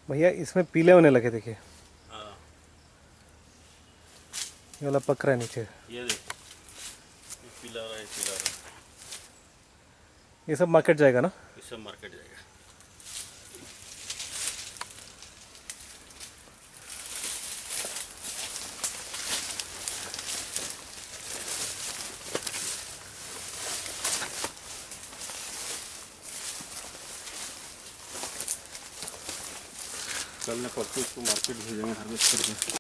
भैया इसमें पीले होने लगे, देखिए हाँ, ये वाला पक रहा है नीचे। ये देख, ये पिला रहा है, पिला रहा है। ये सब मार्केट जाएगा ना? ये सब मार्केट जाएगा। कल ने परसों इसको मार्केट भेजेंगे हार्वेस्ट करके।